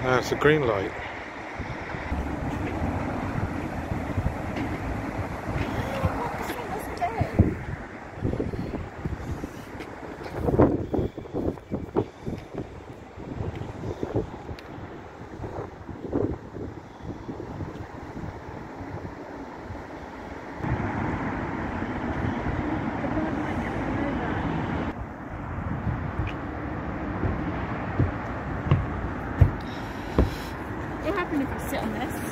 Now it's a green light. What happened if I sit on this?